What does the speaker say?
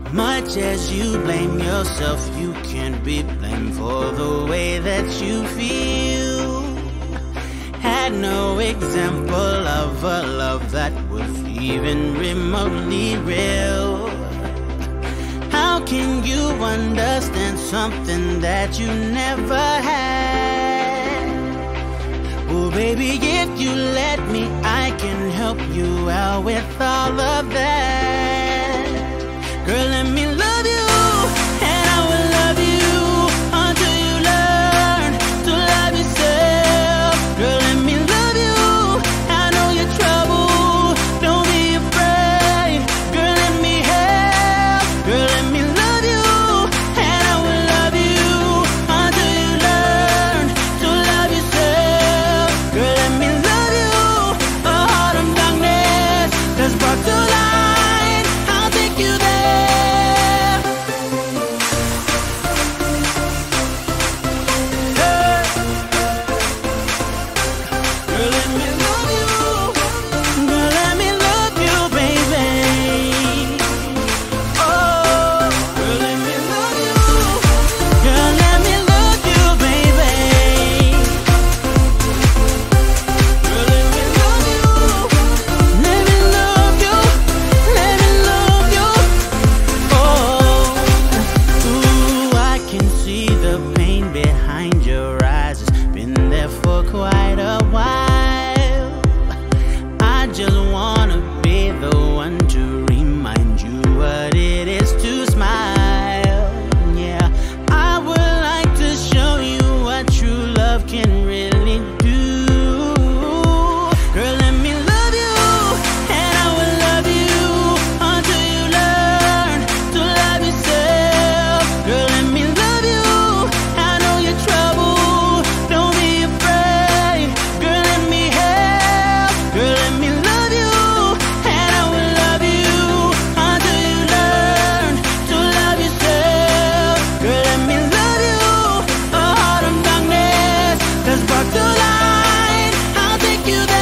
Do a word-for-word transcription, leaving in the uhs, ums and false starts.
Much as you blame yourself, you can't be blamed for the way that you feel. Had no example of a love that was even remotely real. How can you understand something that you never had? Oh baby, if you let me, I can help you out with all of that. Girl, let me love you, and I will love you until you learn to love yourself. Girl, let me love you, I know your trouble, don't be afraid. Girl, let me help. Girl, let me love you, and I will love you until you learn to love yourself. Girl, let me love you, a heart of darkness that's brought to light. I'll take you there. I'll take you there.